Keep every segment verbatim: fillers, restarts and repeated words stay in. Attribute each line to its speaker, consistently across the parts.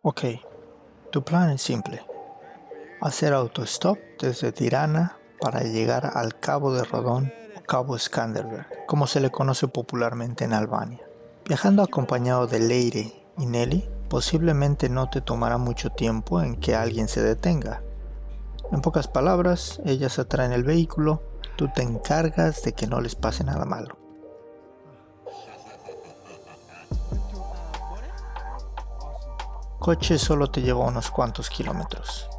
Speaker 1: Ok, tu plan es simple. Hacer autostop desde Tirana para llegar al Cabo de Rodón o Cabo Skanderberg, como se le conoce popularmente en Albania. Viajando acompañado de Leire y Nelly, posiblemente no te tomará mucho tiempo en que alguien se detenga. En pocas palabras, ellas atraen el vehículo, tú te encargas de que no les pase nada malo. Coche solo te lleva unos cuantos kilómetros.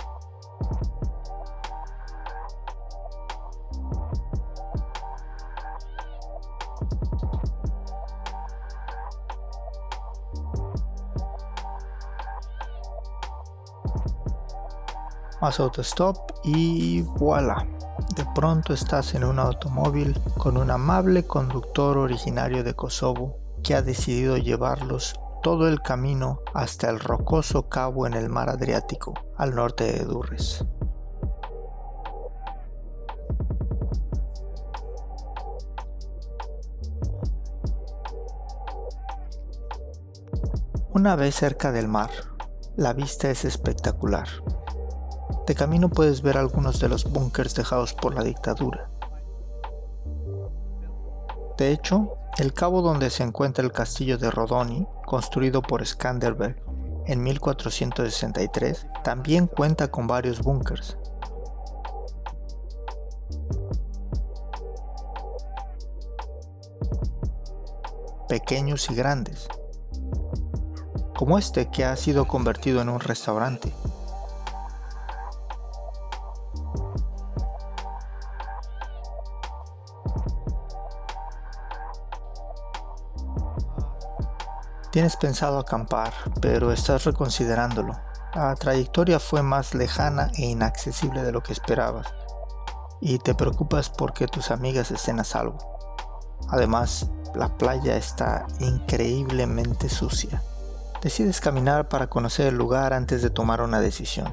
Speaker 1: Haz autostop y voilà. De pronto estás en un automóvil con un amable conductor originario de Kosovo que ha decidido llevarlos todo el camino hasta el rocoso cabo en el mar Adriático, al norte de Durrës. Una vez cerca del mar, la vista es espectacular. De camino puedes ver algunos de los búnkers dejados por la dictadura. De hecho, el cabo donde se encuentra el castillo de Rodoni, construido por Skanderberg en mil cuatrocientos sesenta y tres, también cuenta con varios búnkers. Pequeños y grandes, como este que ha sido convertido en un restaurante. Tienes pensado acampar, pero estás reconsiderándolo. La trayectoria fue más lejana e inaccesible de lo que esperabas, y te preocupas porque tus amigas estén a salvo. Además, la playa está increíblemente sucia. Decides caminar para conocer el lugar antes de tomar una decisión.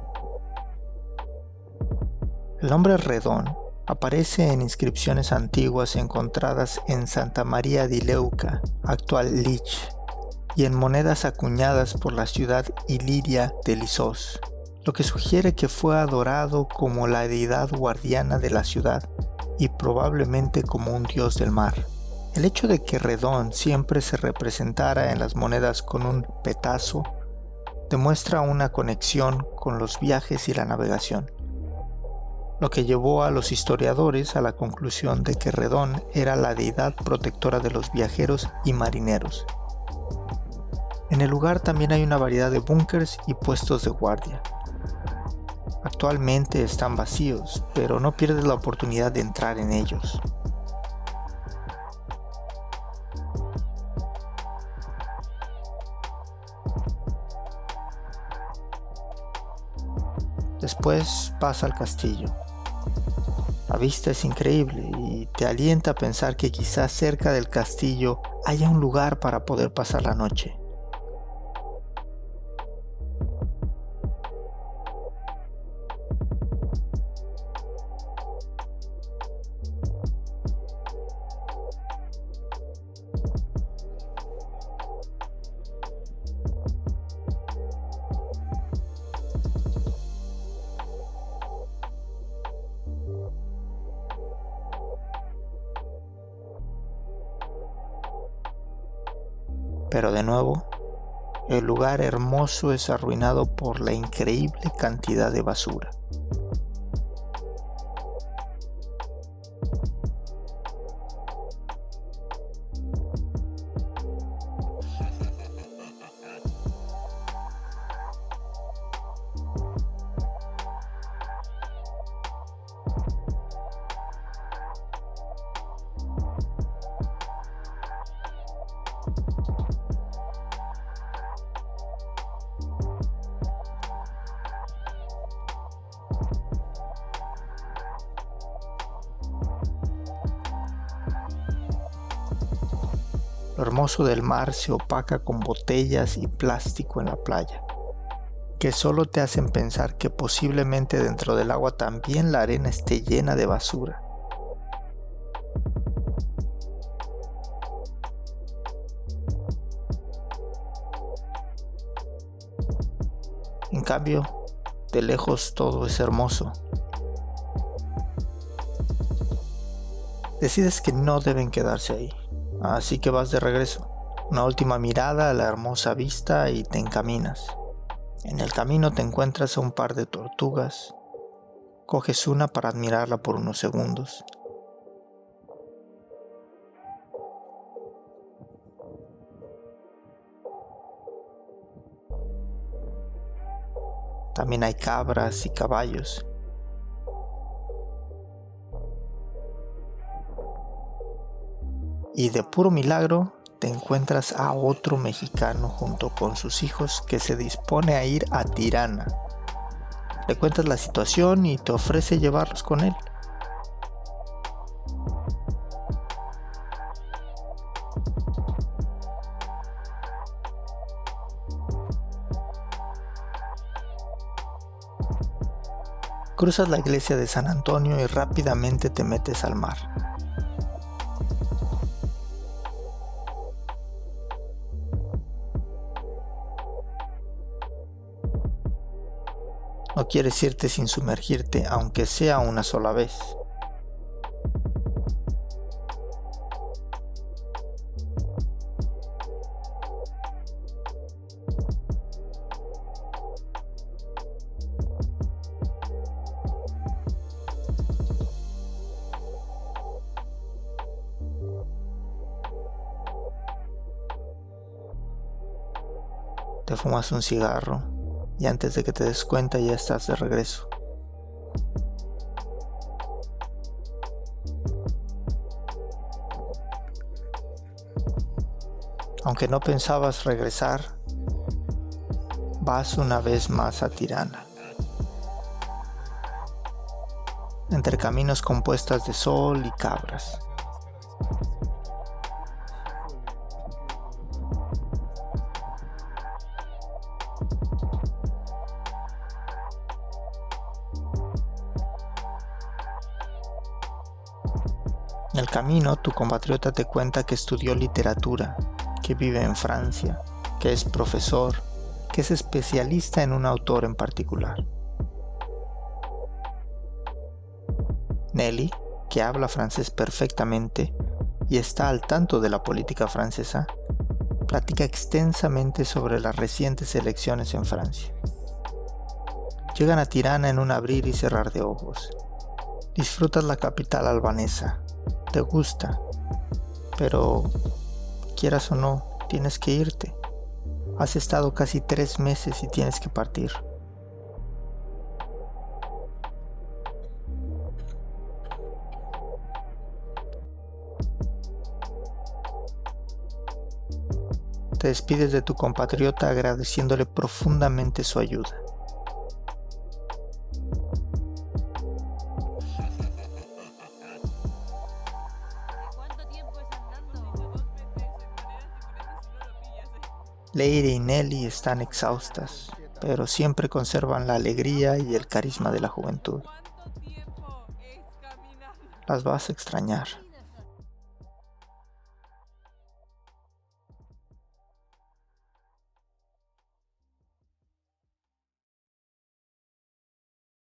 Speaker 1: El nombre Redón aparece en inscripciones antiguas encontradas en Santa María di Leuca, actual Lich, y en monedas acuñadas por la ciudad iliria de Lissos, lo que sugiere que fue adorado como la deidad guardiana de la ciudad y probablemente como un dios del mar. El hecho de que Redón siempre se representara en las monedas con un petazo demuestra una conexión con los viajes y la navegación, lo que llevó a los historiadores a la conclusión de que Redón era la deidad protectora de los viajeros y marineros. En el lugar también hay una variedad de búnkers y puestos de guardia. Actualmente están vacíos, pero no pierdes la oportunidad de entrar en ellos. Después pasa al castillo. La vista es increíble y te alienta a pensar que quizás cerca del castillo haya un lugar para poder pasar la noche. Pero de nuevo, el lugar hermoso es arruinado por la increíble cantidad de basura. Lo hermoso del mar se opaca con botellas y plástico en la playa, que solo te hacen pensar que posiblemente dentro del agua también la arena esté llena de basura. En cambio, de lejos todo es hermoso. Decides que no deben quedarse ahí, así que vas de regreso. Una última mirada a la hermosa vista y te encaminas. En el camino te encuentras a un par de tortugas. Coges una para admirarla por unos segundos. También hay cabras y caballos. Y de puro milagro te encuentras a otro mexicano junto con sus hijos que se dispone a ir a Tirana. Le cuentas la situación y te ofrece llevarlos con él. Cruzas la iglesia de San Antonio y rápidamente te metes al mar. No quieres irte sin sumergirte, aunque sea una sola vez. Te fumas un cigarro y antes de que te des cuenta ya estás de regreso. Aunque no pensabas regresar, vas una vez más a Tirana. Entre caminos con puestas de sol y cabras. En el camino, tu compatriota te cuenta que estudió literatura, que vive en Francia, que es profesor, que es especialista en un autor en particular. Nelly, que habla francés perfectamente y está al tanto de la política francesa, platica extensamente sobre las recientes elecciones en Francia. Llegan a Tirana en un abrir y cerrar de ojos. Disfrutas la capital albanesa. Te gusta, pero quieras o no, tienes que irte. Has estado casi tres meses y tienes que partir. Te despides de tu compatriota agradeciéndole profundamente su ayuda. Leire y Nelly están exhaustas, pero siempre conservan la alegría y el carisma de la juventud. Las vas a extrañar.